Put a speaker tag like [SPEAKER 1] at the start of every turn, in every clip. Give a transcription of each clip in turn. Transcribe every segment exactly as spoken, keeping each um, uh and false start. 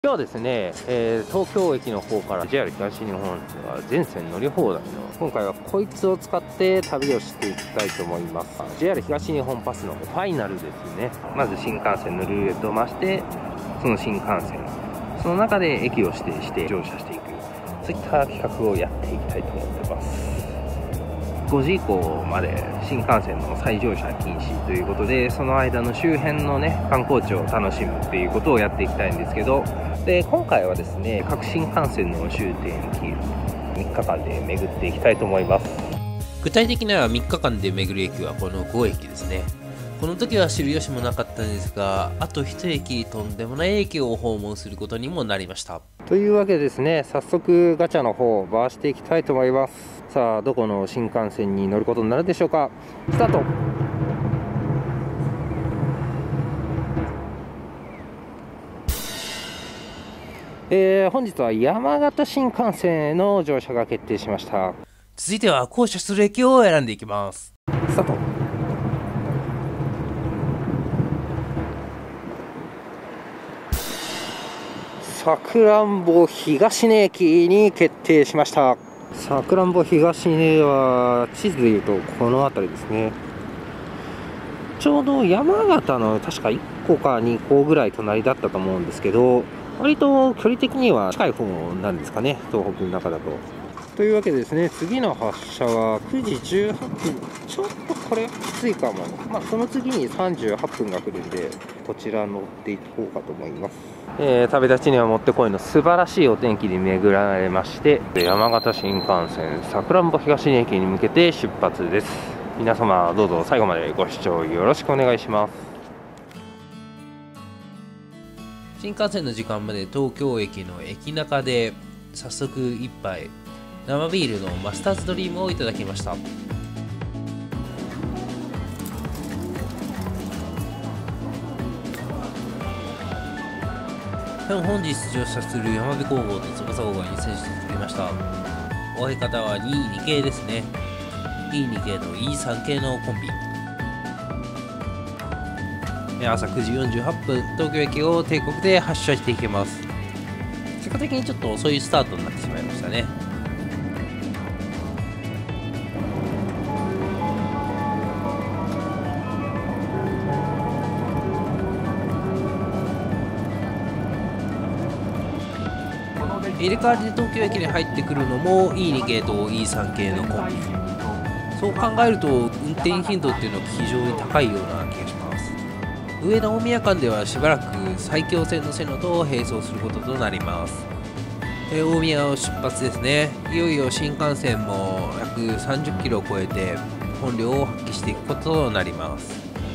[SPEAKER 1] 今日はですね、えー、東京駅の方から ジェイアール 東日本が全線乗り放題の今回はこいつを使って旅をしていきたいと思います。 ジェイアール 東日本パスのファイナルですね。まず新幹線のルーレットを回して、その新幹線その中で駅を指定して乗車していく、そういった企画をやっていきたいと思ってます。ごじ以降まで新幹線の再乗車禁止ということで、その間の周辺のね観光地を楽しむっていうことをやっていきたいんですけど、で今回はですね、各新幹線の終点駅みっかかんで巡っていきたいと思います。
[SPEAKER 2] 具体的にはみっかかんで巡る駅はこのごえきですね。この時は知る由もなかったんですが、あといちえきとんでもない駅を訪問することにもなりました。
[SPEAKER 1] というわけでですね、早速ガチャの方を回していきたいと思います。さあどこの新幹線に乗ることになるでしょうか。スタート。えー、本日は山形新幹線への乗車が決定しました。
[SPEAKER 2] 続いては降車する駅を選んでいきます。
[SPEAKER 1] スタート。さくらんぼ東根駅に決定しました。さくらんぼ東根は地図でいうとこの辺りですね。ちょうど山形の確かいっこかにこぐらい隣だったと思うんですけど、割と距離的には近い方なんですかね、東北の中だと。というわけでですね、次の発車はくじじゅうはっぷん、ちょっとこれきついかも。まあその次にさんじゅうはっぷんが来るんで、こちら乗っていこうかと思います。えー、旅立ちにはもってこいの素晴らしいお天気に巡られまして、山形新幹線さくらんぼ東根駅に向けて出発です。皆様どうぞ最後までご視聴よろしくお願いします。
[SPEAKER 2] 新幹線の時間まで東京駅の駅中で早速一杯生ビールのマスターズドリームをいただきました。本日乗車する山辺工房と翼号がに選手となりました。お相方はにいに系ですね。いいに系といいさん系のコンビ。朝くじよんじゅうはっぷん、東京駅を帝国で発車していきます。結果的にちょっと遅いスタートになってしまいましたね。入れ替わりで東京駅に入ってくるのも イーに 系と イーさん 系のコンビ。そう考えると運転頻度っていうのは非常に高いような気がします。上野大宮間ではしばらく埼京線の線路と並走することとなります。え大宮を出発ですね。いよいよ新幹線も約さんじゅっキロを超えて本領を発揮していくこととなります。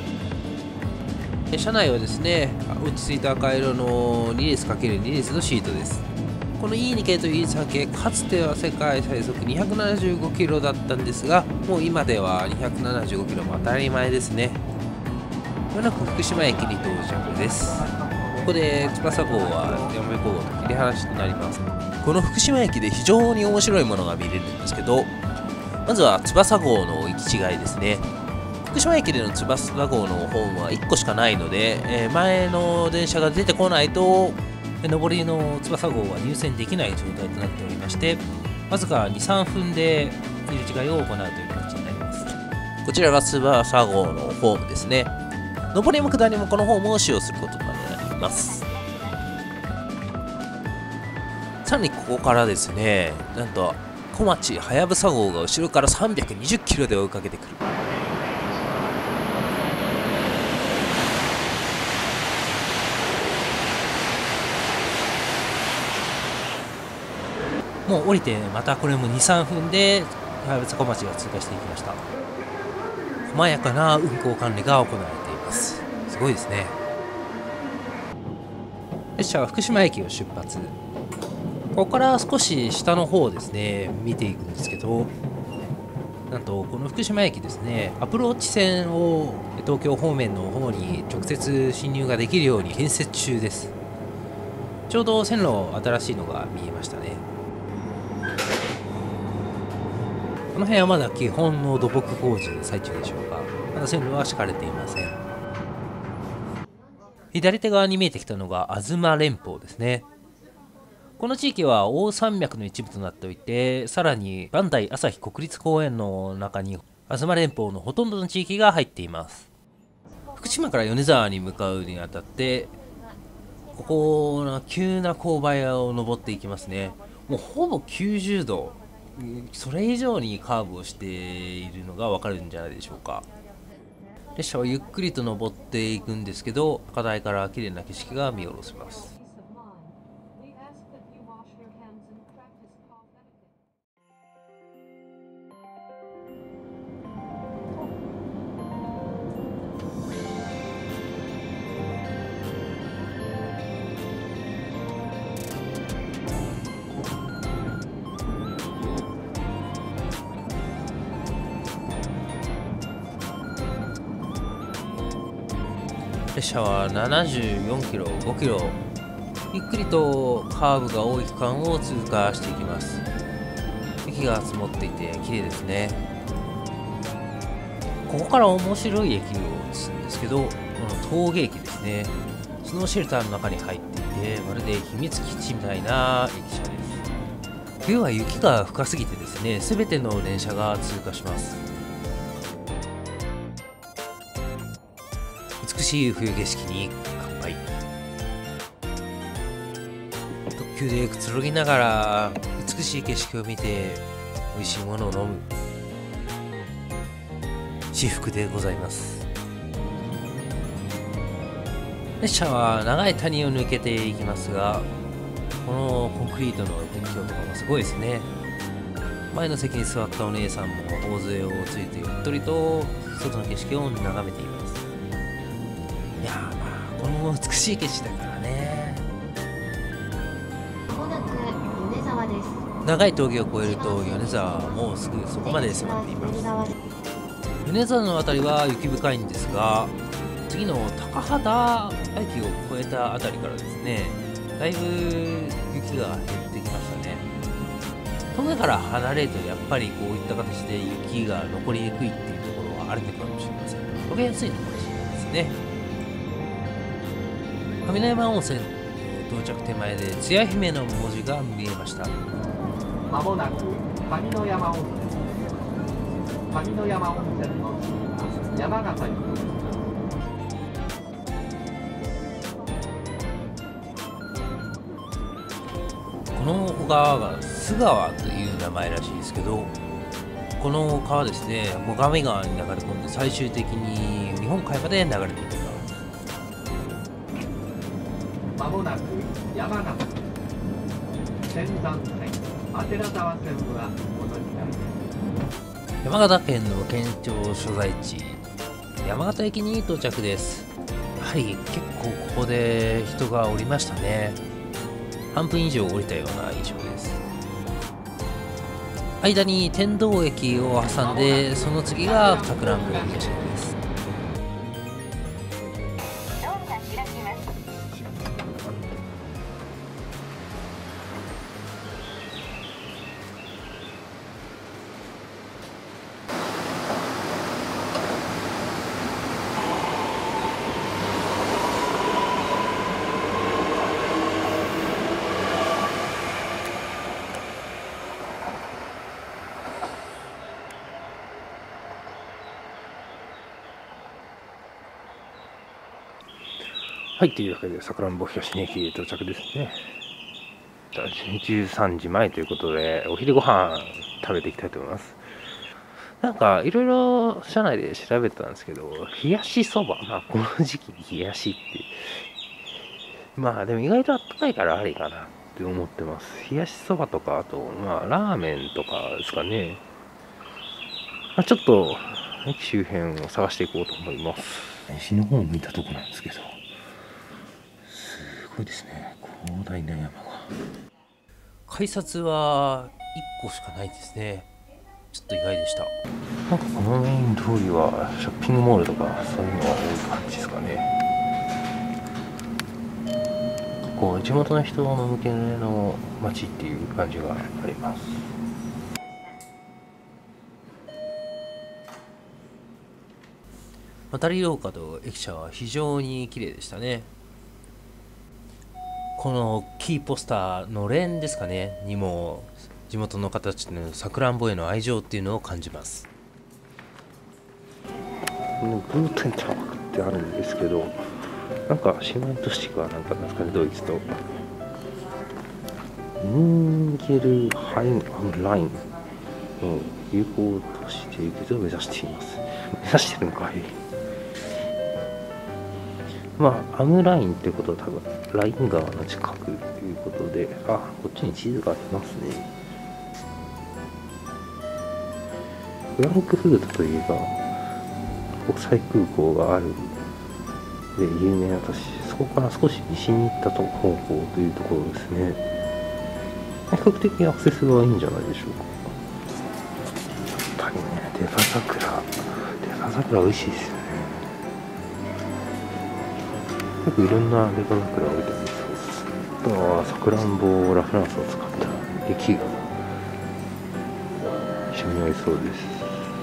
[SPEAKER 2] 車内はですね、落ち着いた赤色のにれつ かけるに 列のシートです。この イーに 系と イーさん 系、かつては世界最速にひゃくななじゅうごキロだったんですが、もう今ではにひゃくななじゅうごキロも当たり前ですね。まもなく福島駅に到着です。ここで翼号は山辺工房と切り離しとなります。この福島駅で非常に面白いものが見れるんですけど、まずは翼号の行き違いですね。福島駅での翼号のホームはいっこしかないので、えー、前の電車が出てこないと上りの翼号は入線できない状態となっておりまして、わずかにさんぷんで入れ違いを行うという形になります。こちらが翼号のホームですね。上りも下りもこのホームを使用することとなります。さらにここからですね、なんと小町はやぶさ号が後ろからさんびゃくにじゅっキロで追いかけてくる。もう降りてまたこれもにさんぷんではやぶさ小町が通過していきました。細やかな運行管理が行われています。すごいですね。列車は福島駅を出発。ここから少し下の方ですね見ていくんですけど、なんとこの福島駅ですね、アプローチ線を東京方面の方に直接進入ができるように建設中です。ちょうど線路新しいのが見えましたね。この辺はまだ基本の土木工事の最中でしょうか。まだ線路は敷かれていません。左手側に見えてきたのが東連峰ですね。 この地域は大山脈の一部となっておいて、さらに磐梯旭国立公園の中に東連峰のほとんどの地域が入っています。福島から米沢に向かうにあたって、ここの急な勾配を登っていきますね。もうほぼきゅうじゅうど、それ以上にカーブをしているのがわかるんじゃないでしょうか。列車はゆっくりと登っていくんですけど、高台から綺麗な景色が見下ろせます。列車はななじゅうよんキロ、ごキロ、ゆっくりとカーブが多い区間を通過していきます。雪が積もっていて綺麗ですね。ここから面白い駅を映すんですけど、この峠駅ですね。スノーシェルターの中に入っていて、まるで秘密基地みたいな駅舎です。冬は雪が深すぎてですね、すべての電車が通過します。美しい冬景色に乾杯。特急でくつろぎながら美しい景色を見て美味しいものを飲む至福でございます。列車は長い谷を抜けていきますが、このコンクリートの鉄橋とかもすごいですね。前の席に座ったお姉さんも頬杖をついてゆっとりと外の景色を眺めています。いやー、まあこの美しい景色だからね。
[SPEAKER 3] まもなく米沢です。
[SPEAKER 2] 長い峠を越えると米沢はもうすぐそこまで迫っています。米沢の辺りは雪深いんですが、次の高畑駅を越えた辺りからですね、だいぶ雪が減ってきましたね。峠から離れるとやっぱりこういった形で雪が残りにくいっていうところはあるのかもしれません。溶けやすいのかもしれないですね。上山温泉到着手前でつや姫の文字が見えました。
[SPEAKER 4] まもなく上野山温泉です。上野山温泉の次は山形行きです。
[SPEAKER 2] この川が須川という名前らしいですけど、この川ですね、最上川に流れ込んで最終的に日本海まで流れていきます。
[SPEAKER 4] まもなく山形仙山線阿寺沢線はお乗り換えです。
[SPEAKER 2] 山形県の県庁所在地山形駅に到着です。やはり結構ここで人がおりましたね。半分以上降りたような印象です。間に天童駅を挟んで、その次がさくらんぼ東野です。
[SPEAKER 1] はい、というわけで、さくらんぼ東根駅へ到着ですね。じゅうさんじまえということで、お昼ご飯食べていきたいと思います。なんか、いろいろ車内で調べたんですけど、冷やしそば、まあ、この時期に冷やしって、まあ、でも意外とあったかいからありかなって思ってます。冷やしそばとか、あと、まあ、ラーメンとかですかね。まあ、ちょっと、駅周辺を探していこうと思います。西の方を向いたとこなんですけど、すごいですね、広大な山が。
[SPEAKER 2] 改札はいっこしかないですね。ちょっと意外でした。
[SPEAKER 1] なんかこのメイン通りはショッピングモールとかそういうのが多い感じですかね。こう地元の人向けの街っていう感じがあります。
[SPEAKER 2] 渡り廊下と駅舎は非常に綺麗でしたね。 このキーポスターのれんですかねにも地元の方たちのさくらんぼへの愛情っていうのを感じます。
[SPEAKER 1] グーテンタークってあるんですけど、なんかシメントスティックはなんかなんですかね、ドイツとヌンゲルハインアムラインの友好都市締結を目指しています。目指してるのかい。まあアムラインってことは多分ライン川の近くということで、あ、こっちに地図がありますね。フランクフルトといえば国際空港があるで有名な都市、そこから少し西に行った方向というところですね。比較的アクセスがいいんじゃないでしょうか。やっぱりね、デバ桜、デバ桜美味しいですよね。よくいろんなデバ桜を置いてあります。あとはさくらんぼラフランスを使った液が一緒に合いそうです。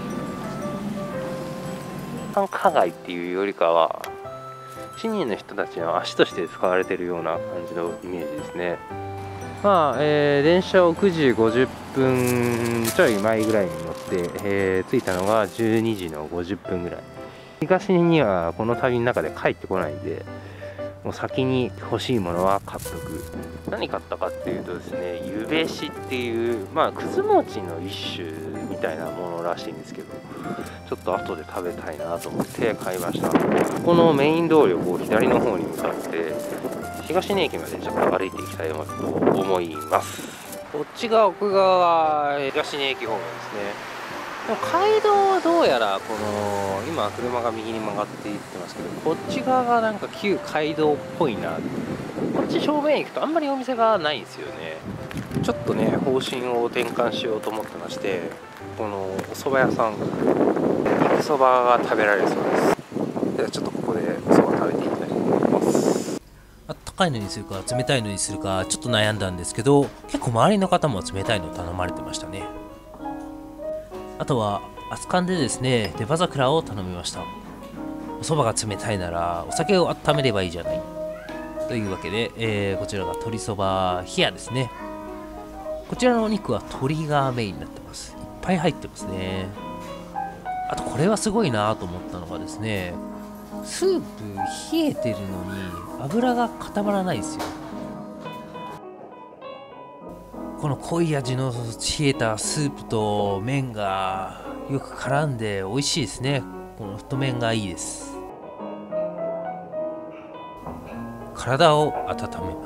[SPEAKER 1] 繁華街っていうよりかは市民の人たちの足として使われているような感じのイメージですね。まあ、えー、電車をくじごじゅっぷんちょい前ぐらいに乗って、えー、着いたのがじゅうにじのごじゅっぷんぐらい。東にはこの旅の中で帰ってこないんで、もう先に欲しいものは買っとく。何買ったかっていうとですね、ゆべしっていう、まあ、くず餅の一種みたいなものらしいんですけど、ちょっと後で食べたいなと思って買いました。このメイン通りをこう左の方に向かって東根駅までちょっと歩いていきたいと思います。こっちが奥側は東根駅方面ですね。でも街道はどうやらこの今車が右に曲がっていってますけど、こっち側がなんか旧街道っぽいな。こっち正面行くとあんまりお店がないんですよね。ちょっとね方針を転換しようと思ってまして、このお蕎麦屋さん肉そばが食べられそうです。ではちょっとここでお蕎麦食べていきたいと思います。
[SPEAKER 2] あったかいのにするか冷たいのにするかちょっと悩んだんですけど、結構周りの方も冷たいの頼まれてましたね。あとは熱燗でですね、デバ桜を頼みました。お蕎麦が冷たいならお酒を温めればいいじゃないというわけで、えー、こちらが鶏そば冷やですね。こちらのお肉は鶏がメインになってます。いっぱい入ってますね。あとこれはすごいなと思ったのがですね、スープ冷えてるのに油が固まらないですよ。この濃い味の冷えたスープと麺がよく絡んで美味しいですね。この太麺がいいです。体を温めます。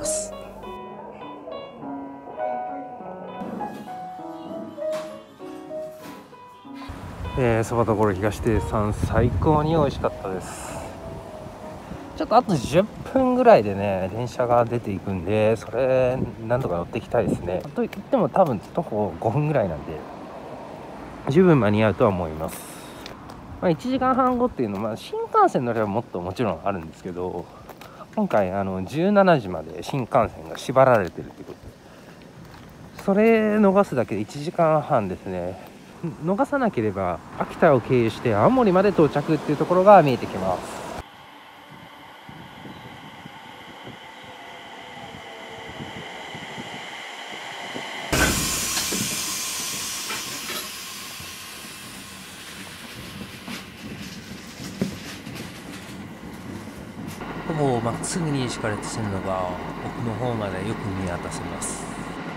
[SPEAKER 1] えー、そばどころ東亭さん、最高に美味しかったです。ちょっとあとじゅっぷんぐらいでね電車が出ていくんで、それ何とか乗っていきたいですね。といっても多分徒歩ごふんぐらいなんで十分間に合うとは思います。まあ、いちじかんはんごっていうのは、まあ、新幹線乗ればもっともちろんあるんですけど、今回あのじゅうしちじまで新幹線が縛られてるってことで、それ逃すだけでいちじかんはんですね。逃さなければ秋田を経由して青森まで到着っていうところが見えてきます。
[SPEAKER 2] ほぼまっすぐに敷かれた線路が奥の方までよく見渡せます。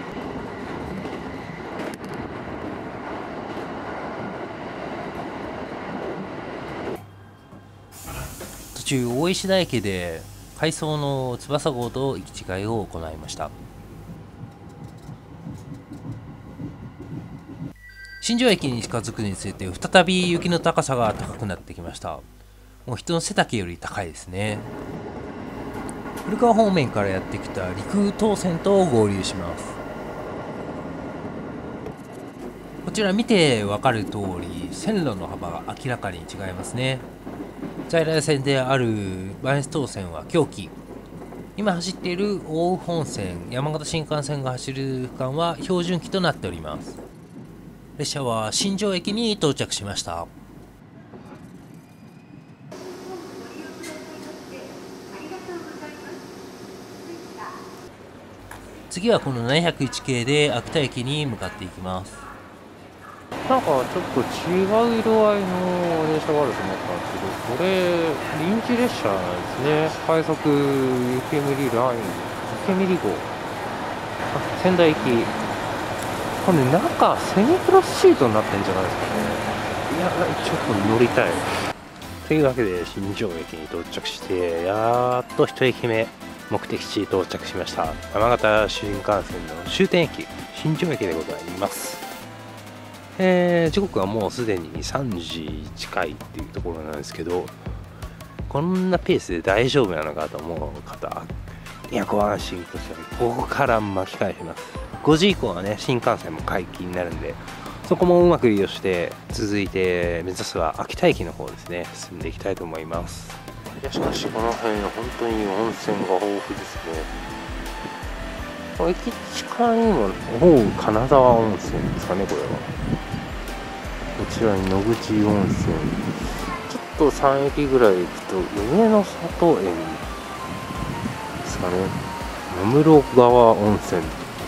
[SPEAKER 2] 途中大石田駅で回送の翼号と行き違いを行いました。新庄駅に近づくにつれて再び雪の高さが高くなってきました。もう人の背丈より高いですね。古川方面からやってきた陸東線と合流します。こちら見て分かる通り線路の幅が明らかに違いますね。在来線である磐越東線は狭軌、今走っている奥羽本線、山形新幹線が走る区間は標準機となっております。列車は新庄駅に到着しました。 次はこのななひゃくいち系で秋田駅に向かっていきます。
[SPEAKER 1] なんかちょっと違う色合いの電車があると思ったんですけど、これ臨時列車なんですね。快速湯煙ライン、湯煙号、あ、仙台行き。これ中セミクロスシートになってんじゃないですかね。いや、ちょっと乗りたい。というわけで新庄駅に到着して、やっと一駅目目的地到着しました。山形新幹線の終点駅新庄駅でございます。えー、時刻はもうすでにさんじ近いっていうところなんですけど、こんなペースで大丈夫なのかと思う方、いや、ご安心ください。ここから巻き返します。ごじ以降はね、新幹線も解禁になるんで、そこもうまく利用して、続いて目指すは秋田駅の方ですね、進んでいきたいと思います。いや、しかしこの辺本当に温泉が豊富ですね。駅近にも大金沢温泉ですかね、これは。こちらに野口温泉、ちょっとさん駅ぐらい行くと梅の里園ですかね、野室川温泉、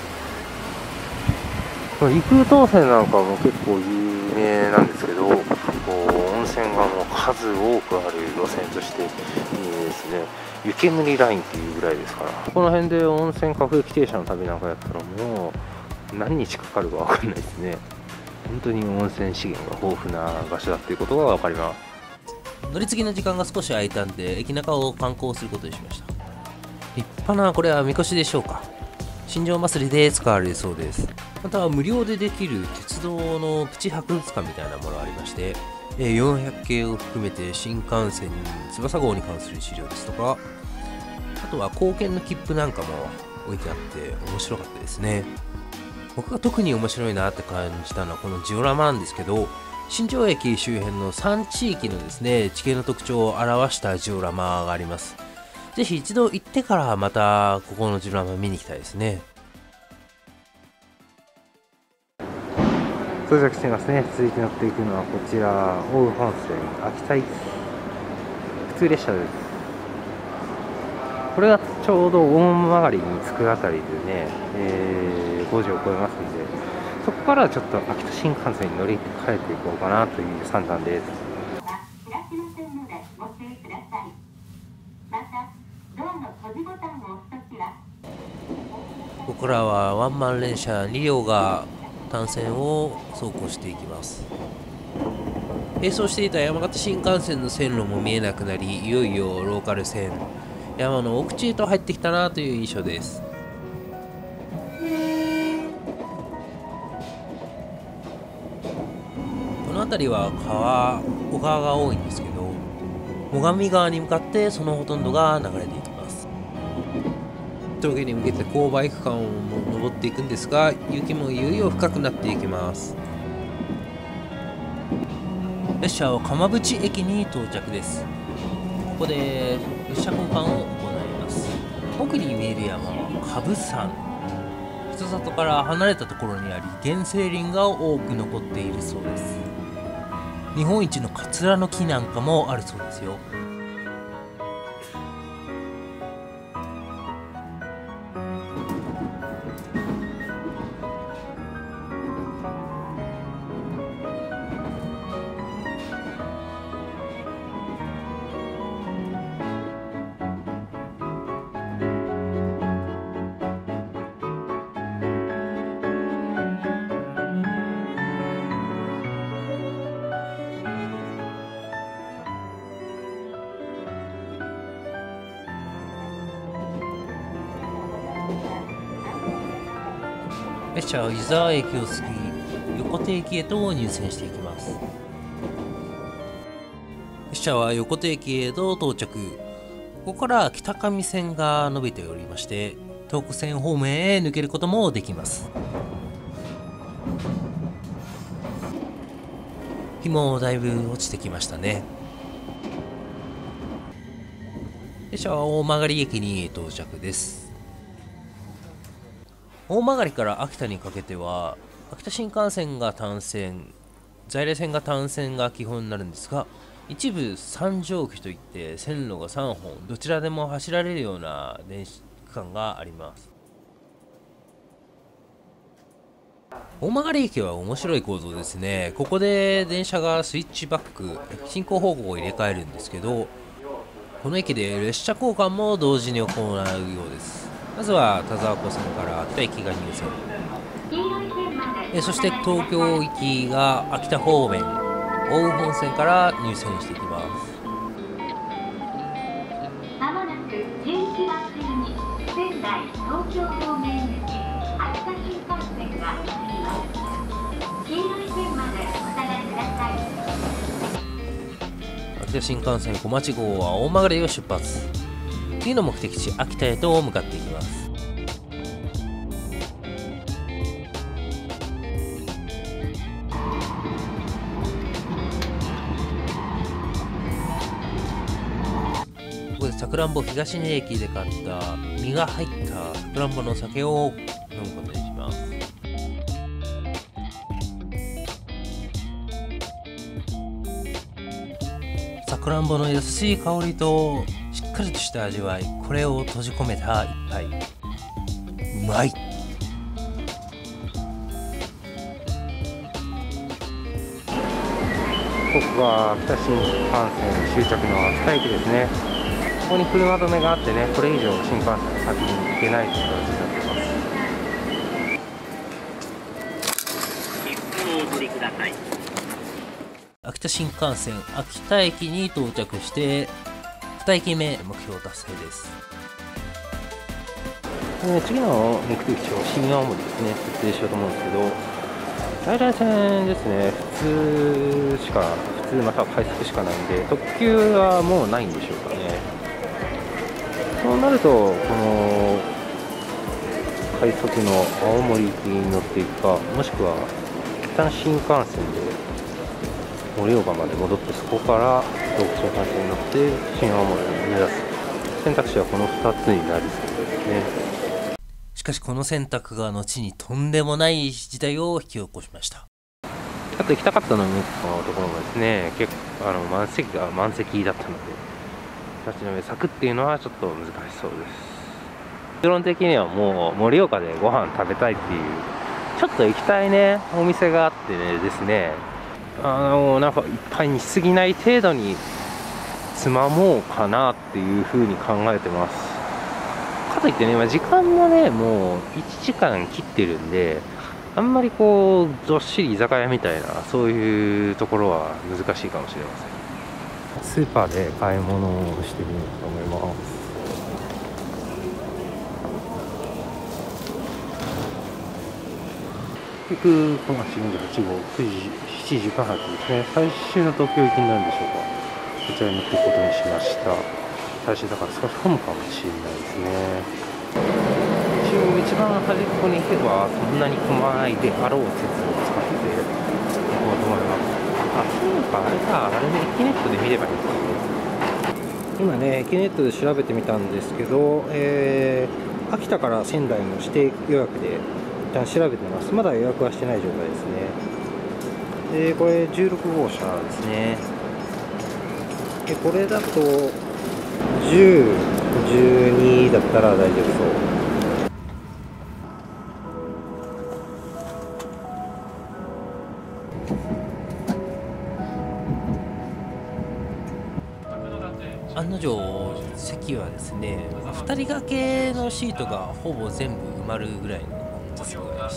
[SPEAKER 1] 陸東線なんかも結構有名なんですけど、こう温泉がもう数多くある路線としていいですね。湯煙ラインっていうぐらいですから、この辺で温泉各駅停車の旅なんかやったらもう何日かかるか分かんないですね。本当に温泉資源が豊富な場所だっていうことが分かります。
[SPEAKER 2] 乗り継ぎの時間が少し空いたんで駅中を観光することにしました。立派な、これはみこしでしょうか。新庄祭りで使われるそうです。また無料でできる鉄道のプチ博物館みたいなものがありまして、よんひゃく系を含めて新幹線翼号に関する資料ですとか、あとは硬券の切符なんかも置いてあって面白かったですね。僕が特に面白いなって感じたのはこのジオラマなんですけど、新庄駅周辺のさん地域のですね、地形の特徴を表したジオラマがあります。ぜひ一度行ってからまたここのジオラマ見に行きたいですね。
[SPEAKER 1] 到着していますね。続いて乗っていくのはこちら、奥羽本線秋田行き普通列車です。これがちょうど大曲に着くあたりでね、えー、ごじを超えますんで、そこからちょっと秋田新幹線に乗り換えていこうかなという算段です。
[SPEAKER 2] ここからはワンマン連車に両が単線を走行していきます。並走していた山形新幹線の線路も見えなくなり、いよいよローカル線山の奥地へと入ってきたなという印象です。この辺りは川小川が多いんですけど、最上川に向かってそのほとんどが流れていきます。峠に向けて勾配区間を登っていくんですが、雪もいよいよ深くなっていきます。列車は鎌淵駅に到着です。ここで列車交換を行います。奥に見える山は蕪山、人里から離れたところにあり、原生林が多く残っているそうです。日本一のカツラの木なんかもあるそうですよ。列車は湯沢駅を過ぎ、横手駅へと入線していきます。列車は横手駅へと到着。ここから北上線が伸びておりまして、東北線方面へ抜けることもできます。日もだいぶ落ちてきましたね。列車は大曲駅に到着です。大曲から秋田にかけては秋田新幹線が単線、在来線が単線が基本になるんですが、一部三条期といって線路がさんほんどちらでも走られるような電車区間があります。 大曲駅は面白い構造ですね。ここで電車がスイッチバック、進行方向を入れ替えるんですけど、この駅で列車交換も同時に行うようです。まずは田沢湖線から秋田駅が入線、えそして東京行きが秋田方面、奥羽本線から入線していきます。
[SPEAKER 3] まもなくじゅういちばん線に仙台東京方面行き秋田新幹線が走ります。黄色い線までお下がりください。
[SPEAKER 2] 秋田新幹線小町号は大曲を出発。次の目的地秋田へと向かっていきます。ここでさくらんぼ東根駅で買った実が入ったさくらんぼの酒を飲むことにします。さくらんぼの優しい香りとしっかりとした味わい、これを閉じ込めた一杯、うまい。
[SPEAKER 1] ここが秋田新幹線終着の秋田駅ですね。ここに車止めがあってね、これ以上新幹線先に行けないという形になっています。
[SPEAKER 4] 切符をお取りください。
[SPEAKER 2] 秋田新幹線秋田駅に到着してに駅目目標達成です。
[SPEAKER 1] えー次の目的地を新青森ですね、設定しようと思うんですけど、在来線ですね、普通しか、普通または快速しかないんで、特急はもうないんでしょうかね。そうなると、この快速の青森行きに乗っていくか、もしくは一旦新幹線で盛岡まで戻って、そこから東北新幹線に乗って新青森を目指す選択肢はこのふたつになりそうですね。
[SPEAKER 2] しかしこの選択が後にとんでもない事態を引き起こしました。
[SPEAKER 1] あと行きたかったののところもですね、結構あの満席が満席だったので、立ち飲み咲くっていうのはちょっと難しそうです。基本的にはもう盛岡でご飯食べたいっていう、ちょっと行きたいねお店があってねですね、あのなんかいっぱいにしすぎない程度につまもうかなっていう風に考えてます。かといってね、今時間もねもういちじかん切ってるんで、あんまりこうどっしり居酒屋みたいなそういうところは難しいかもしれません。スーパーで買い物をしてみようと思います。結局小町よんじゅうはちごうくじしちじかん発ですね。最終の東京行きになるんでしょうか。こちらに乗っていくことにしました。最終だから少し混むかもしれないですね。一応一番端っこに行けばそんなに混まないであろう説を使っていこうと思います。あ、そうか、あれか、あれね、エキネットで見ればいいんですね。今ね、エキネットで調べてみたんですけど、えー、秋田から仙台の指定予約で一旦調べてます。まだ予約はしてない状態ですね。で、これじゅうろくごうしゃですね。で、これだとじゅう、じゅうにだったら大丈夫そう。
[SPEAKER 2] 案の定席はですね、ふたり掛けのシートがほぼ全部埋まるぐらいの数ぐらいでした。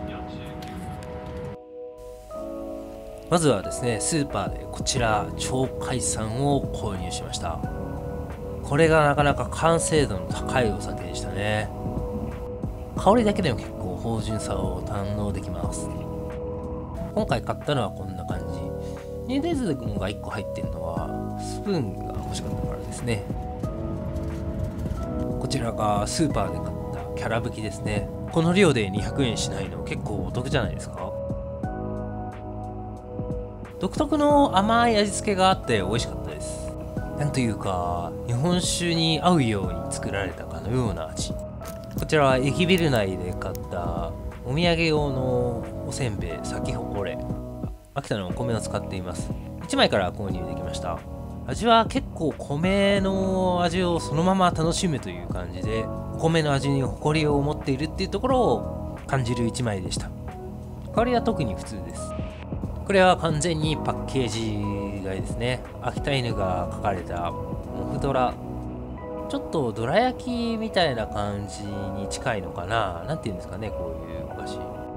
[SPEAKER 2] まずはですね、スーパーでこちら鳥海山を購入しました。これがなかなか完成度の高いお酒でしたね。香りだけでも結構芳醇さを堪能できます。今回買ったのはこんな感じ。ニューデイズ君がいっこ入ってるのはスプーンが欲しかったからですね。こちらがスーパーで買ったキャラブキですね。この量でにひゃくえんしないの結構お得じゃないですか。独特の甘い味付けがあって美味しかったです。なんというか日本酒に合うように作られたかのような味。こちらは駅ビル内で買ったお土産用のおせんべいサキホコレ、秋田のお米を使っています。いちまいから購入できました。味は結構米の味をそのまま楽しむという感じで、お米の味に誇りを持っているっていうところを感じるいちまいでした。 香りは特に普通です。これは完全にパッケージ買いですね。秋田犬が描かれたモフドラ、ちょっとどら焼きみたいな感じに近いのかな、なんていうんですかね、こういうお菓子。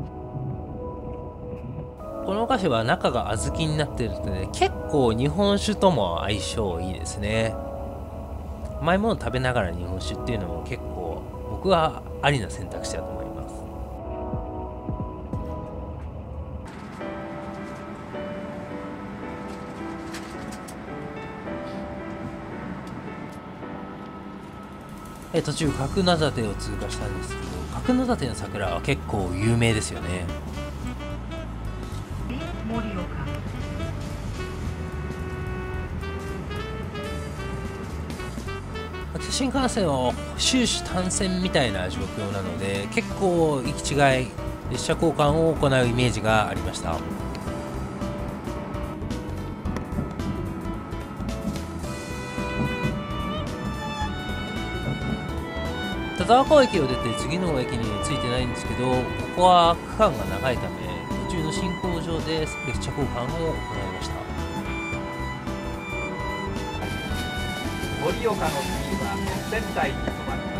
[SPEAKER 2] このお菓子は中が小豆になってるので、結構日本酒とも相性いいですね。甘いもの食べながら日本酒っていうのも結構僕はありな選択肢だと思います。え途中角館を通過したんですけど、角館の桜は結構有名ですよね。
[SPEAKER 3] 盛岡。
[SPEAKER 2] 秋田新幹線は終始単線みたいな状況なので、結構行き違い列車交換を行うイメージがありました。田沢湖駅を出て次の駅に着いてないんですけど、ここは区間が長いため途中の進行場で列車交換を行いました。
[SPEAKER 4] 盛岡の次は仙台に止まります。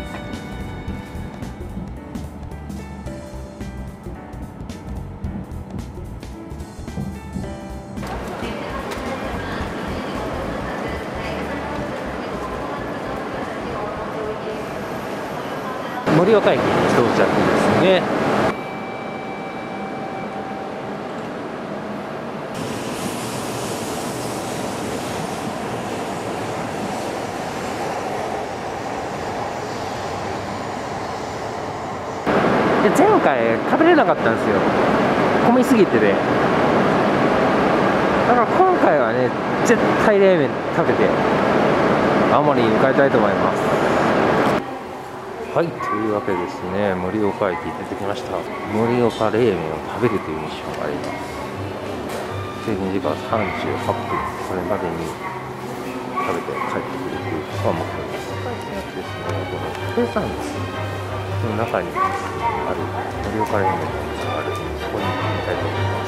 [SPEAKER 1] 盛岡駅に到着ですね。で前回食べれなかったんですよ、混みすぎてて。だから今回はね、絶対冷麺食べて青森に向かいたいと思います。はい、というわけですね、盛岡駅出てきました。盛岡冷麺を食べるというミッションがあります。制限時間さんじゅうはっぷん、それまでに食べて帰ってくるということが目標です。ですね、この生産地の中にある盛岡冷麺のお店がある、そこに行きたいと思います。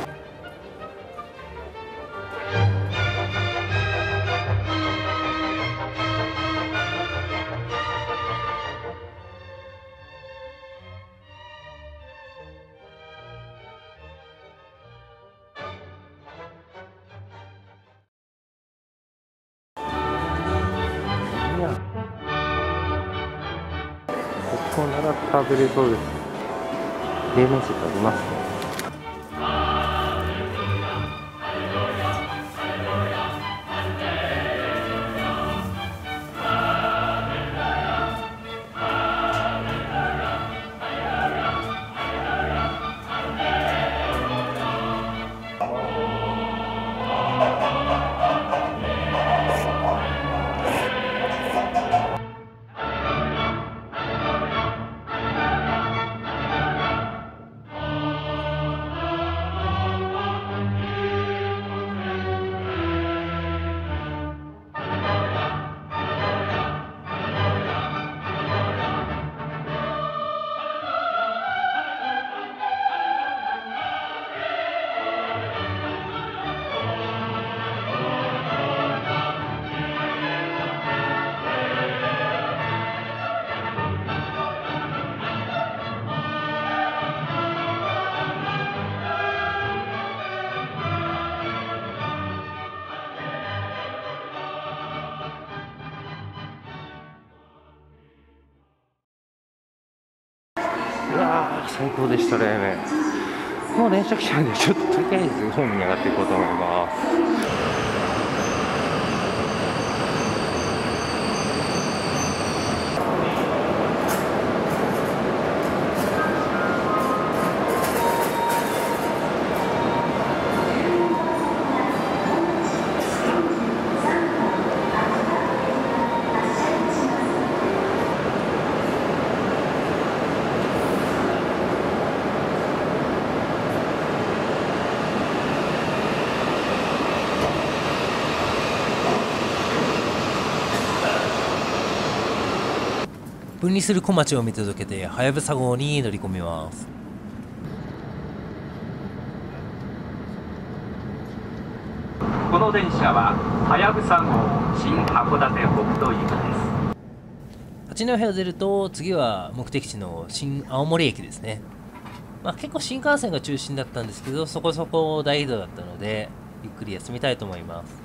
[SPEAKER 1] ここなら食べれそうです。冷麺席ありますね。いやー、最高でした、冷麺。もう電車来ちゃうんで、ちょっととりあえずホームに上がっていこうと思います。
[SPEAKER 2] 分離する小町を見届けてはやぶさ号に乗り込みます。
[SPEAKER 5] この電車ははやぶさ号新函館北斗行きです。
[SPEAKER 2] 八戸を出ると次は目的地の新青森駅ですね。まあ、結構新幹線が中心だったんですけど、そこそこ大移動だったのでゆっくり休みたいと思います。